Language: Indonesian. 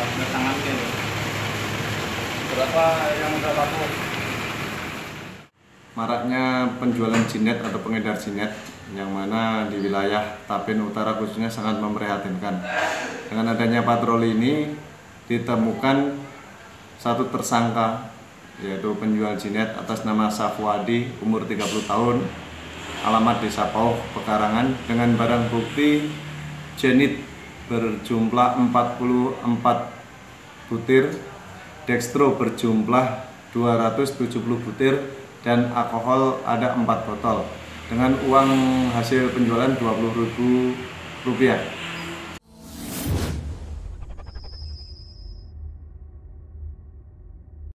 datangan ke berapa yang udah laku. Maraknya penjualan jinet atau pengedar jinet yang mana di wilayah Tapen Utara khususnya sangat memprihatinkan. Dengan adanya patroli ini ditemukan satu tersangka yaitu penjual jinet atas nama Safwadi umur 30 tahun, alamat Desa Pauh, Pekarangan, dengan barang bukti jenit berjumlah 44 butir, dextro berjumlah 270 butir, dan alkohol ada 4 botol dengan uang hasil penjualan Rp20.000.